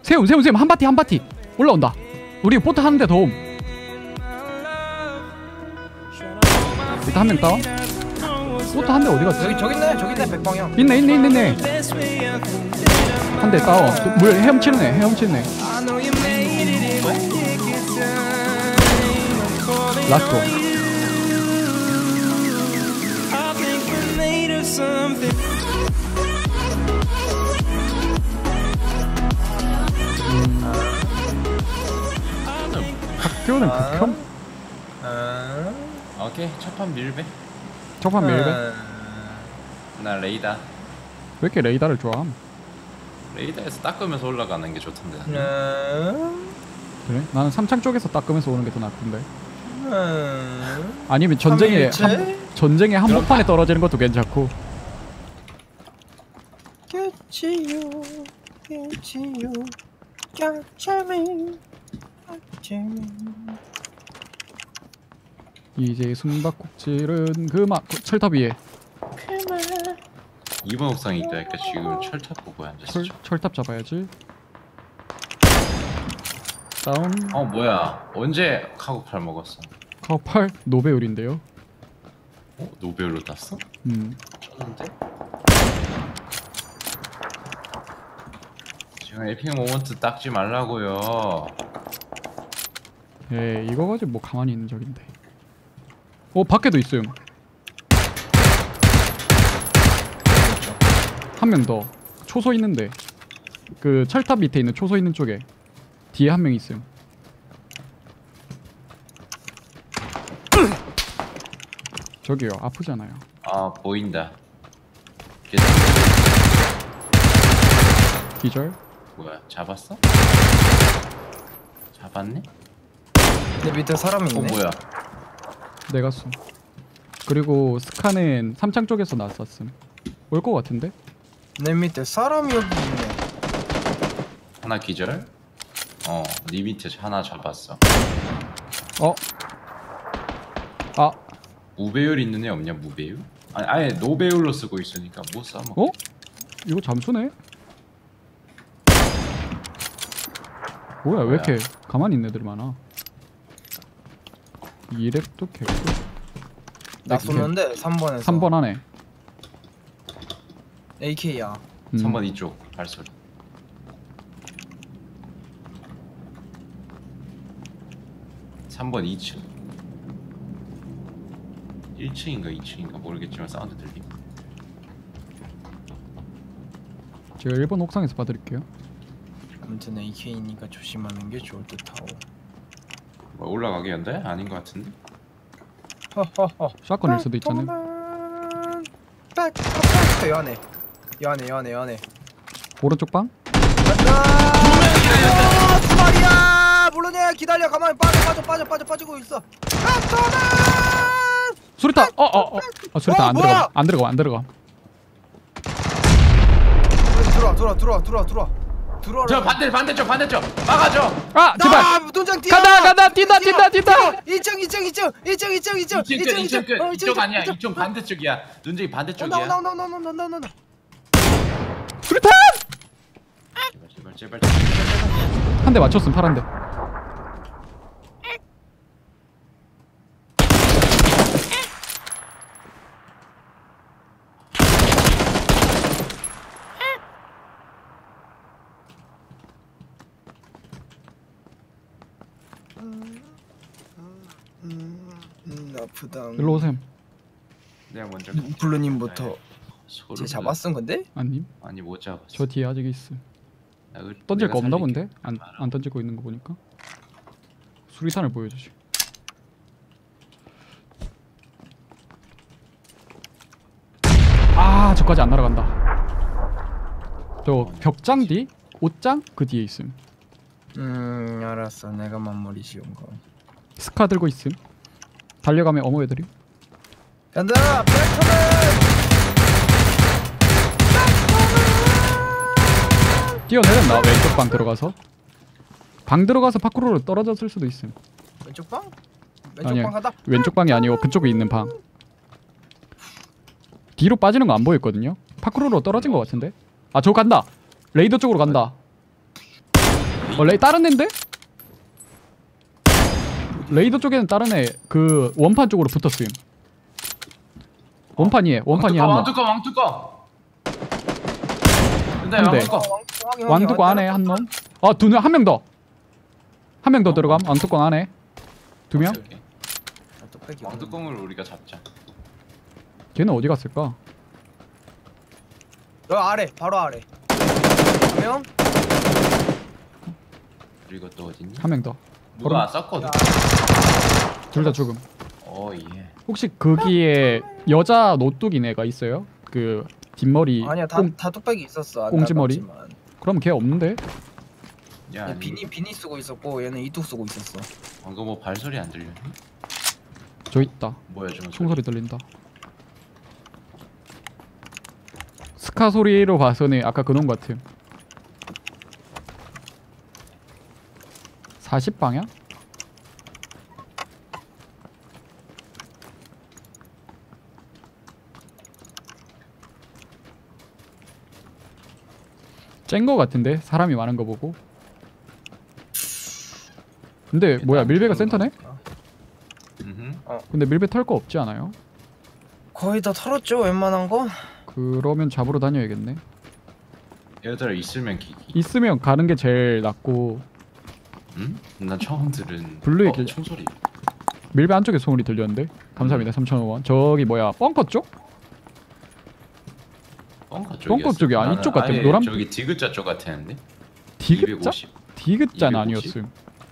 세움 한 바티 올라온다. 우리 보트 하는데 도움. 일단 한 명 다운. 보트 한 대 어디 갔지? 저기 있네 백방향. 있네. 한 대 다운. 물 헤엄치는 애. 라스트. 학교는 극혐? 오케이 첫판 밀배. 첫판 밀배? 나 레이더. 왜 이렇게 레이더를 좋아함? 레이더에서 닦으면서 올라가는 게 좋던데. 그래? 나는 삼창 쪽에서 닦으면서 오는 게 더 낫던데. 아니면 전쟁의 한복판에 떨어지는 것도 괜찮고. 이제 숨바꼭질은 그만. 철탑 위에 2번 옥상에 있다니까 지금 철탑 보고 앉았어. 철탑 잡아야지. 다운. 뭐야 언제 카고팔 먹었어? 카고팔 노배율인데요. 노벨로 땄어? 쳤는데? 지금 에픽 모먼트 닦지 말라고요. 예, 이거 가지고 뭐 가만히 있는 적인데. 밖에도 있음. 한 명 더. 초소 있는데. 그 철탑 밑에 있는 초소 있는 쪽에 뒤에 한 명 있음. 저기요, 아프잖아요. 보인다. 기절. 뭐야 잡았어? 잡았네? 내 밑에 사람이 있네. 뭐야? 내가 쏜. 그리고 스카는 삼창 쪽에서 나왔음. 올 것 같은데? 내 밑에 사람이 여기 있네. 하나 기절? 네 밑에 하나 잡았어. 무배율 있는 애 없냐? 무배율? 아예 노배율로 쓰고 있으니까 못 써먹. 이거 잠수네? 뭐야 왜 이렇게 가만히 있는 애들 많아. 2렙도 개꿀. 나 쏘는데 3번에서 3번 하네. AK야. 3번 이쪽 발소리. 3번 2층 1층인가 2층인가 모르겠지만 사운드 들림. 제가 1번 옥상에서 봐드릴게요. 아무튼 AK니까 조심하는 게 좋을 듯하오. 뭐 올라가겠는데? 아닌 것 같은데? 허허허. 샷건일 수도 있잖아요. 여안에 오른쪽 방? 간다. 두 마리야. 물론이야. 기다려. 가만히 빠지고 있어. 수리탄! 수리탄 안 들어가. 들어와. 저 반대쪽 막아줘. 제발. 돈장 뛰어. 간다. 뛴다. 2층 끝. 이쪽 아니야. 이쪽 반대쪽이야. 눈쟁이 반대쪽이야. 나. 수리탄! 제발. 한 대 맞췄음. 파란 대. 아프다. 일로 오셈. 내가 먼저 블루님부터 쟤 잡았음 근데? 아니 못 잡았어. 저 뒤에 아직 있음. 던질 거 없나 본데? 안 던지고 있는 거 보니까. 수리탄을 보여주지. 저까지 안 날아간다. 저 벽장 뒤? 옷장? 그 뒤에 있음. 알았어. 내가 마무리 지은 거. 스카 들고 있음. 달려가면 어머 애들이. 간다. 백터맨. 뛰어내렸나? 왼쪽 방 들어가서. 방 들어가서 밖으로 떨어졌을 수도 있음. 왼쪽 방? 아니야. 방 가다. 왼쪽 방이 아니고 그쪽에 있는 방. 뒤로 빠지는 거 안 보였거든요. 파크로로 떨어진 거 같은데. 저거 간다. 레이더 쪽으로 간다. 다른 애인데? 레이더 쪽에는 다른 애 그 원판 쪽으로 붙었음. 원판이에 원판이 한 명. 왕뚜껑. 근데 한 대. 왕뚜껑. 왕뚜껑 안에 한 놈. 두 명, 한 명 더. 한 명 더 들어감. 왕뚜껑 안에 두 명. 오케이. 왕뚜껑을 우리가 잡자. 걔는 어디 갔을까? 여기 아래 바로 아래. 한 명? 그리고 또 어딨니? 한 명 더. 누가 썼거든. 둘 다 죽음. 예. 혹시 거기에 여자 노뚜기 애가 있어요? 그 뒷머리. 아니야 다 뚝배기 있었어. 안 꽁지머리? 닮았지만. 그럼 걔 없는데? 야, 얘 비니 쓰고 있었고 얘는 이뚝 쓰고 있었어. 방금 뭐 발소리 안 들렸니? 저 있다. 뭐야 좀 총소리 들린다. 스카 소리로 봐서는 아까 그놈 같음. 40방향? 쨍거 같은데 사람이 많은 거 보고. 근데 뭐야 밀배가 센터네? 근데 밀배 털 거 없지 않아요? 거의 다 털었죠 웬만한 거. 그러면 잡으러 다녀야겠네. 얘들아 있으면 기기. 있으면 가는 게 제일 낫고. 응? 난 처음 들은. 블루의 길. 총소리. 밀배 안쪽에 소리 들렸는데. 감사합니다. 3,000원. 저기 뭐야 벙커 쪽? 벙커 쪽이 아니 이쪽 같아. 노란 저기 디귿자 쪽 같았는데. 디귿자? 250. 디귿자는 250? 아니었음.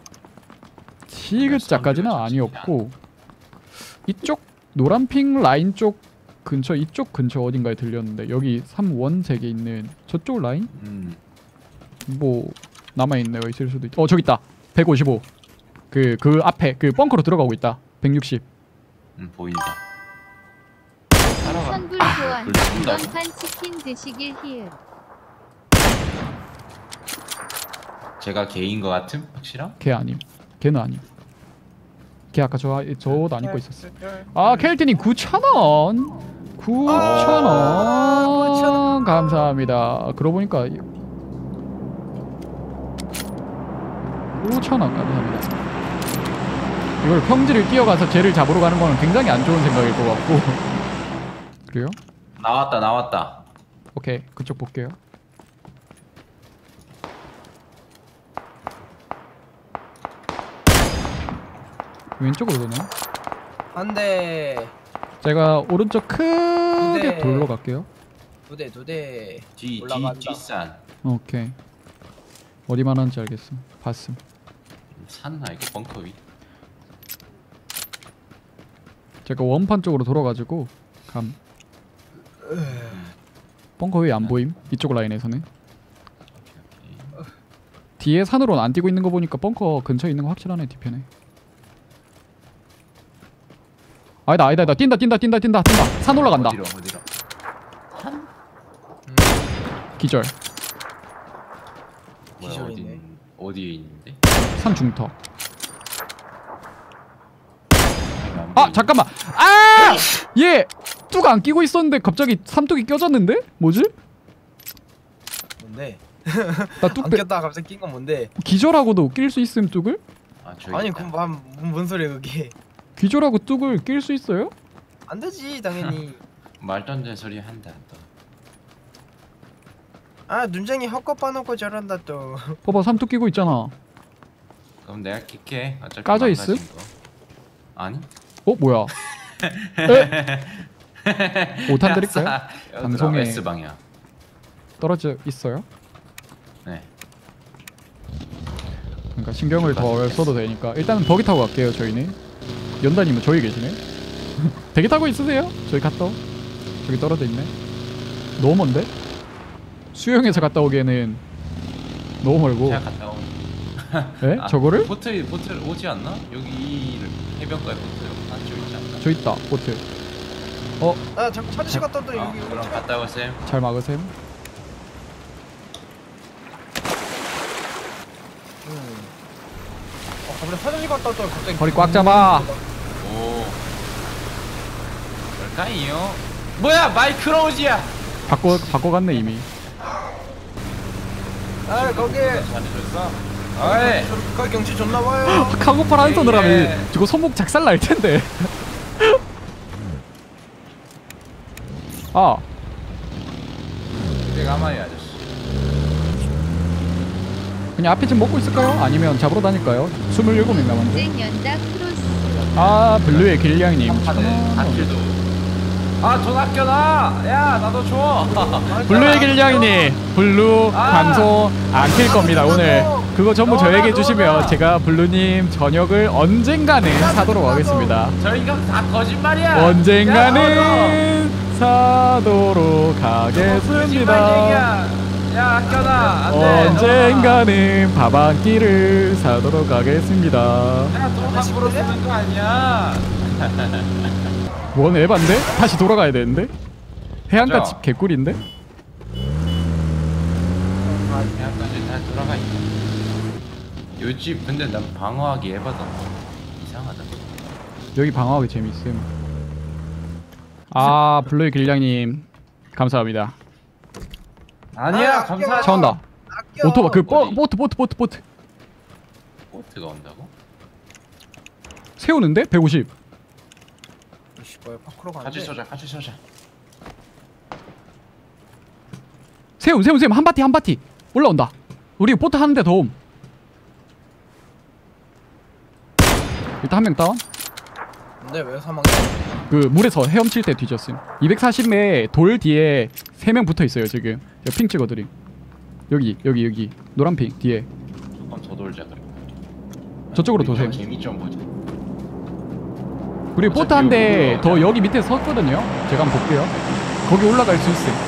디귿자까지는 아니었고 이쪽 노란핑 라인 쪽 근처 이쪽 근처 어딘가에 들렸는데 여기 3원색에 있는 저쪽 라인? 뭐 남아있는 애가 있을 수도 있... 저기 있다. 155. 그 앞에 그 벙커로 들어가고 있다. 160. 보인다. 선불 교환. 불친다. 이번 판 치킨 드시길 히읗. 제가 개인 거 같음? 확실함? 걔 아님. 걔는 아님. 걔 아까 저옷 안 입고 있었어. 켈틴님 9,000원. 9,000원. 감사합니다. 그러고 보니까 5,000원 감사합니다. 이걸 평지를 뛰어가서 쟤를 잡으러 가는 거는 굉장히 안 좋은 생각일 것 같고. 그래요? 나왔다. 오케이 그쪽 볼게요. 왼쪽으로 도네. 한대 제가 오른쪽 크게 네. 돌로 갈게요. 두 대. 뒤 올라간다. 뒷산. 오케이. 어디만 하는지 알겠음. 봤음. 산나 이거 벙커 위. 제가 원판 쪽으로 돌아가지고 감. 벙커 위 안 보임. 이쪽 라인에서는. 뒤에 산으로는 안 뛰고 있는 거 보니까 벙커 근처에 있는 거 확실하네. 뒤편에. 아니다. 뛴다. 산 올라간다. 어디로? 기절. 뭐야 기절이네. 어디에 있는데? 산 중턱. 안 보이네. 잠깐만. 얘 뚝 안 끼고 있었는데 갑자기 삼뚝이 껴졌는데? 뭐지? 뭔데? 나 안 뚝 꼈다 갑자기 낀 건 뭔데? 기절하고도 낄 수 있음 뚝을? 저기 아니 있다. 그럼 뭔 소리야 그게? 기절하고 뚝을 낄 수 있어요? 안 되지 당연히. 말도 안 되는 소리 한다 또. 눈쟁이 헛것 봐놓고 저런다 또. 봐봐 삼뚝 끼고 있잖아. 그럼 내가 킬게. 어차피 까져 망가진 있음? 거. 아니? 뭐야? 5탄 드릴까요? 방송에- S 방향. 떨어져 있어요? 네. 그러니까 신경을 덜 써도 되니까 일단은 버기 타고 갈게요. 저희는 연다님은 저기 계시네. 대기 타고 있으세요? 저기 갔다. 저기 떨어져 있네. 너무 먼데? 수영에서 갔다 오기에는 너무 멀고. 제가 갔다 온. 에? 저거를? 보트 오지 않나? 여기 이 해변가에 보트 한쪽 있지 않나? 저 있다 보트. 자꾸 차지시 갔다 왔더니 여기 그럼 갔다 오세요. 잘 막으셈. 갑자기 화장실 갔다 왔더니 갑자기 허리 꽉 잡아. 오. 뭘까요? 뭐야 마이크로우지야. 바꿔갔네 이미. 거기 잘해줬어. 어이. 저렇게 경치 좋나 봐요. 카고팔 한 손으로 하면 예. 저거 손목 작살 날 텐데. 아, 되게 가만히 아저씨. 그냥 앞에 집 먹고 있을까요? 아니면 잡으러 다닐까요? 27명 남았는데. 전쟁 연다 크로스. 아, 블루의 길냥님. 한길도. 아돈 아껴놔. 야 나도 줘. 블루의 길냥이님, 블루 아. 방송 안 킬 겁니다 오늘. 그거 전부 저에게 너나. 주시면 제가 블루님 저녁을 언젠가는 사도록 하겠습니다. 저희가 다 거짓말이야. 언젠가는 사도록 하겠습니다. 야 아껴놔. 안돼. 언젠가는 밥 한 끼를 사도록 하겠습니다. 야돈 함부로 쓰는 거 아니야. 원 에반데? 다시 돌아가야 되는데? 해안가 맞아. 집 개꿀인데? 대학까지 다 돌아가 있다. 요집 근데 난 방어하기 에바다. 이상하다. 여기 방어하기 재밌음. 아, 블루의 길냥님 감사합니다. 아니야 아, 감사하지. 차 온다. 아껴. 오토바 그 어디? 보트 보트가 온다고? 세우는데? 150. 이씨 뭐야 파크로 가는데. 같이 쏘자. 세움 한 바티 올라온다. 우리 보트 하는데 도움. 일단 한 명 다운. 근데 왜 사망해? 그 물에서 헤엄칠 때 뒤졌음. 240에 돌 뒤에 3명 붙어 있어요 지금. 여기 핑 찍어드림. 여기 노란 핑 뒤에. 조금 더 돌자 그래. 저쪽으로 도세요. 재미 좀 보자. 우리 보트 한 대 더 여기 밑에 섰거든요. 제가 한번 볼게요. 거기 올라갈 수 있음.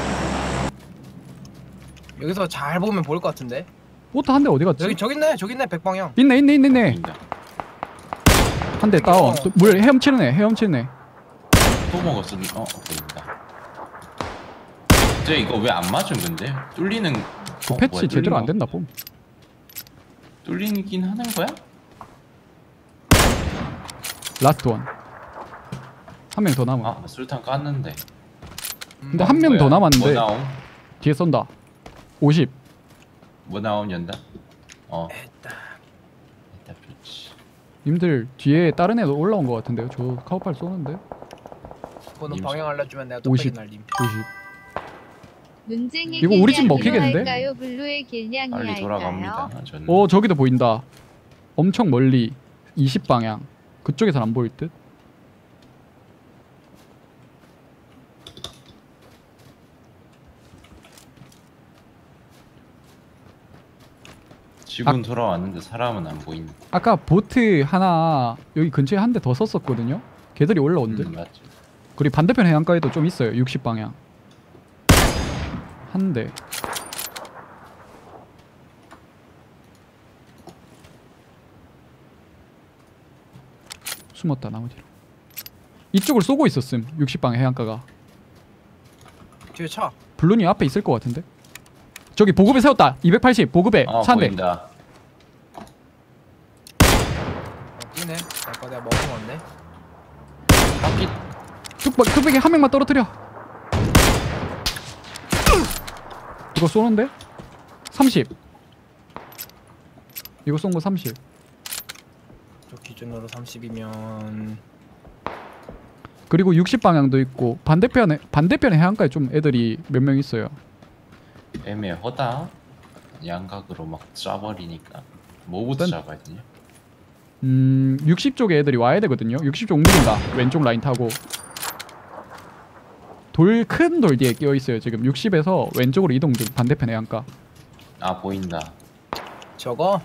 여기서 잘 보면 보일 것 같은데. 보트 한 대 어디 갔지? 저기 있네 백방향. 있네. 보인다. 한 대 다운. 또 물 헤엄치는 애. 또 먹었어. 보인다. 쟤 이거 왜 안 맞은 건데? 뚫리는. 그 패치 제대로 안 된다 봄. 뚫리긴 하는 거야? 라스트 원. 한 명 더 남아. 아 술탄 깠는데. 근데 한 명 더 뭐야? 남았는데 뭐 나옴? 뒤에 쏜다. 50. 뭐 나옴 연다? 됐다. 일단 좋지. 님들 뒤에 다른 애도 올라온 것 같은데요. 저 카우팔 쏘는데. 그거는 님 방향 알려주면 내가 50. 뚝배기 날림. 50. 눈쟁이 이거 우리 집 길냥이로 먹히겠는데? 할까요? 블루의 길냥이 빨리 할까요? 돌아갑니다. 저는. 저기도 보인다. 엄청 멀리 20방향. 그쪽에선 안 보일 듯. 집은 돌아왔는데 사람은 안 보인다. 아까 보트 하나 여기 근처에 한 대 더 썼었거든요. 걔들이 올라온 듯. 맞지. 그리고 반대편 해안가에도 좀 있어요. 60방향. 한 대. 숨었다 나무 뒤로. 이쪽을 쏘고 있었음. 60방향 해안가가. 뒤에 차. 블루님 앞에 있을 것 같은데. 저기 보급에 세웠다. 280 보급에 차 한 대. 보인다. 뛰네. 아까 내가 먹은 건데. 바퀴. 뚝배기 한 명만 떨어뜨려. 이거 쏘는데? 30. 이거 쏜 거 30. 저 기준으로 30이면 그리고 60방향도 있고 반대편에 해안가에 좀 애들이 몇 명 있어요. 애매하다. 양각으로 막 쏴버리니까. 뭐부터 일단- 잡아야 되냐? 60쪽에 애들이 와야 되거든요. 60쪽 움직인다. 왼쪽 라인 타고. 큰 돌 뒤에 끼어 있어요. 지금 60에서 왼쪽으로 이동 중. 반대편 해안가. 아 보인다. 저거?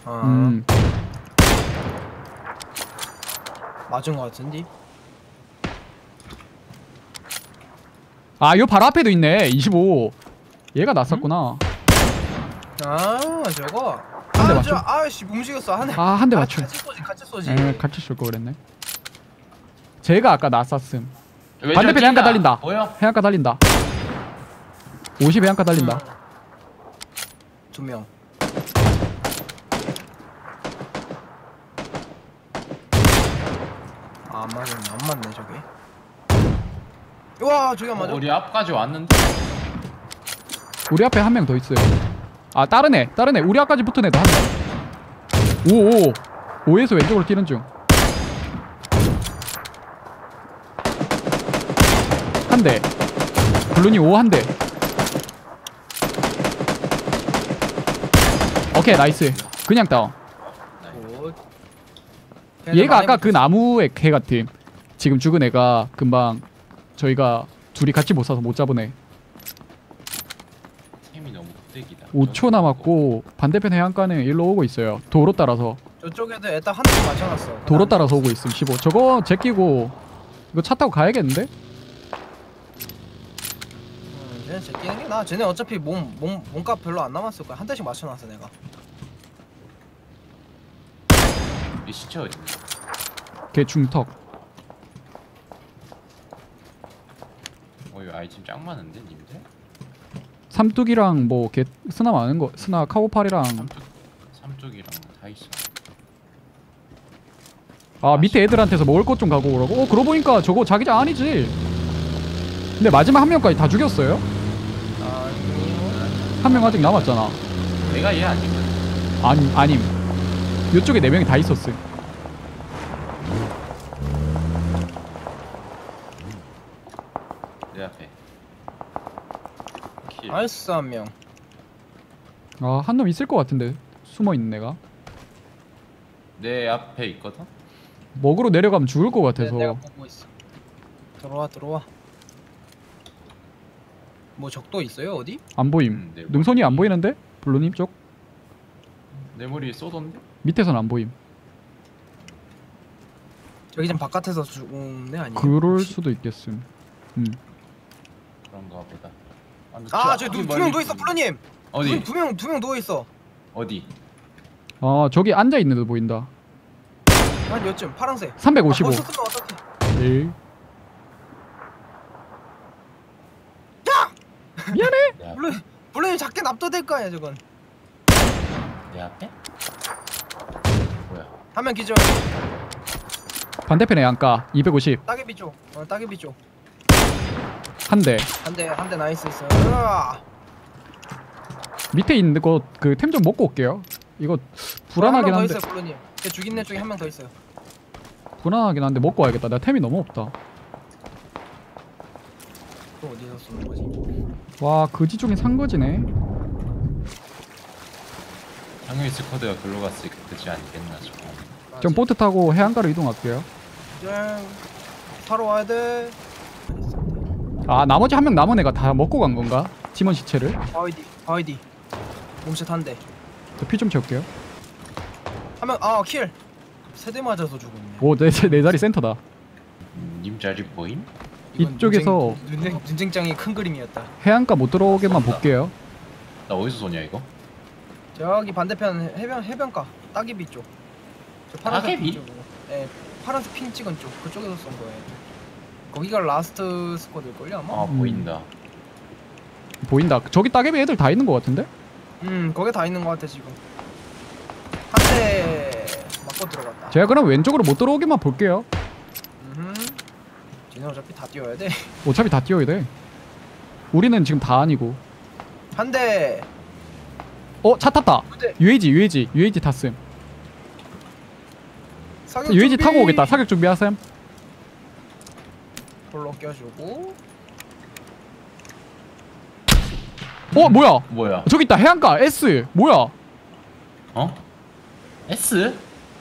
맞은 거 같은데? 아, 요 바로 앞에도 있네. 25. 얘가 났었구나. 아 저거. 한대 맞춰? 아씨 움직였어 한 대. 아, 한 대 맞춰. 같이 쏘지. 같이 쏠 거 그랬네. 제가 아까 났었음. 왼쪽 반대편 해안가 뛴다. 달린다. 보여? 해안가 달린다. 50 해안가 달린다. 2명. 아, 안 맞네, 안 맞네 저게. 와 저기 안 맞아. 우리 앞까지 왔는데. 우리 앞에 한 명 더 있어요. 아, 다른 애. 우리 앞까지 붙은 애도 한 명. 오오 5에서 왼쪽으로 뛰는 중. 한 대. 블루님 5 한 대. 오케이 나이스. 그냥 다운. 굿. 얘가 아까 그 나무의 개 같음. 지금 죽은 애가 금방 저희가 둘이 같이 못 사서 못 잡은 애. 템이 너무 흑대기다. 5초 남았고 반대편 해안가는 일로 오고 있어요. 도로 따라서. 저쪽에도 일단 한 대 맞춰놨어. 도로 따라서 오고 있음. 15. 저거 제끼고 이거 차 타고 가야겠는데? 쟤네 제끼는 게 나아. 쟤네 어차피 몸값 별로 안 남았을 거야. 한 대씩 맞춰놨어 내가. 이 시체 어디? 걔 중턱. 이거 아이템 짱 많은데 님들? 삼뚝이랑 뭐 걔 스나 많은 거 스나 카고팔이랑 삼쪽이랑 다 있어. 아 밑에 애들한테서 먹을 것 좀 가고 오라고? 그러고 보니까 저거 자기장 아니지. 근데 마지막 한 명까지 다 죽였어요? 아니요. 한 명 아직 남았잖아. 내가 얘 아닌가? 아님 요쪽에 4명이 다 있었음. 내 앞에. 킬. 나이스 한 명. 아 한 놈 있을 것 같은데 숨어있는 애가 내 앞에 있거든? 먹으러 내려가면 죽을 것 네, 같아서. 내가 보고 있어. 들어와. 뭐 적도 있어요 어디? 안 보임. 내 능선이 안 보이는데? 블루님 쪽? 내 머리에 쏘던데? 밑에선 안 보임. 저기 좀 바깥에서 죽은 애 아니에요? 그럴 혹시? 수도 있겠음. 그런가 보다. 저기 두명 누워 있어 블루님. 어디? 두명 누워 있어. 어디? 아 저기 앉아있는 애 보인다. 한 몇쯤? 파란색. 355. 거기서 쓰면 어떡해? 예. 미안해. 내, 앞, 블루님 작게 납도될 거 아니야 저건. 내 앞에? 뭐야? 한 명 기절. 반대편에 양가 250. 따개비 쪽. 따개비 쪽. 한 대. 한 대 나이스 있어. 으아. 밑에 있는 거 그 템 좀 먹고 올게요. 이거 불안하긴 한명 한데. 더 있어요 블루님. 걔 죽인 애 쪽에 한 명 더 있어요. 불안하긴 한데 먹고 와야겠다. 나 템이 너무 없다. 또 어디서 쏘는 거지? 와 그지 중에 산거지네. 당연히 스쿼드가 글로 갔으니까 그지 아니겠나 싶어. 좀 보트 타고 해안가로 이동할게요. 타러 와야 돼. 아 나머지 한 명 남은 애가 다 먹고 간 건가? 팀원 시체를? 바이디. 몸샷 한 대. 저 피 좀 채울게요. 한 명 킬. 세 대 맞아서 죽었네. 오 내 자리 센터다. 님 자리 보임? 이건 이쪽에서 눈쟁장이 큰 그림이었다. 해안가 못 들어오게만 볼게요. 나 어디서 쏘냐 이거? 저기 반대편 해변가 따개비 쪽. 저 파란색 따개비? 핀 쪽으로. 네, 파란색 핀 찍은 쪽 그쪽에서 쏜 거예요. 거기가 라스트 스쿼드일 걸요 아마. 보인다. 보인다. 저기 따개비 애들 다 있는 것 같은데? 거기 다 있는 거 같아 지금. 한 대 맞고 들어갔다. 제가 그럼 왼쪽으로 못 들어오게만 볼게요. 쟤네 어차피 다 뛰어야 돼. 어차피 다 뛰어야 돼. 우리는 지금 다 아니고. 한 대. 차 탔다. 두 대. UAG 탔음. 사격 UAG 준비! 타고 오겠다. 사격 준비하셈. 볼로 껴주고. 뭐야? 뭐야? 저기 있다. 해안가 S. 뭐야? 어? S?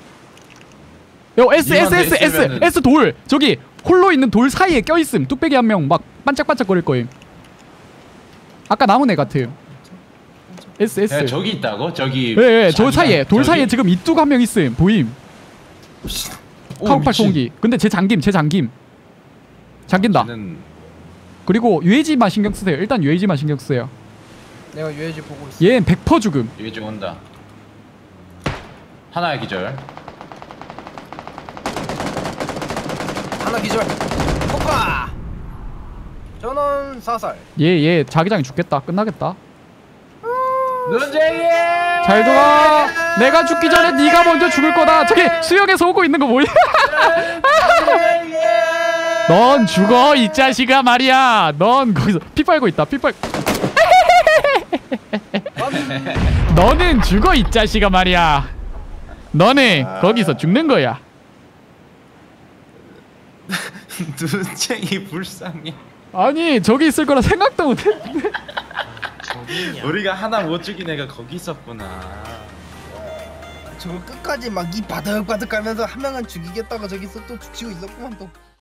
S S면은- S 돌. 저기 홀로 있는 돌 사이에 껴있음. 뚝배기 한 명 막 반짝반짝거릴 거임. 아까 남은 애 같음. S. 야 저기 있다고? 저기. 예, 저 자기장- 사이에 돌 저기? 사이에 지금 이뚝 한 명 있음. 보임. 오, 카우팔 미친. 총기. 근데 제 잠김. 잠긴다. 쟤는 그리고 UAG만 신경 쓰세요. 일단 UAG만 신경 쓰세요. 내가 UAG 보고 있어. 얘는 100% 죽음. 여기 좀 온다. 하나의 기절. 하나 기절. 폭파. 전원 사살. 얘 자기장이 죽겠다. 끝나겠다. 눈쟁이! 잘 들어. 내가 죽기 전에 네가 먼저 죽을 거다. 저기 수영에서 오고 있는 거 뭐야? 넌 죽어 이 자식아 말이야. 넌 거기서 피 빨고 있다. 피 빨. 너는 죽어 이 자식아 말이야. 너네 거기서 죽는 거야. 눈쟁이 불쌍해. 아니 저기 있을 거라 생각도 못해. 저기냐. 우리가 하나 못 죽인 애가 거기 있었구나. 저거 끝까지 막 이 바득바득 가면서 한 명은 죽이겠다가 저기서 또 죽이고 있었구만 또.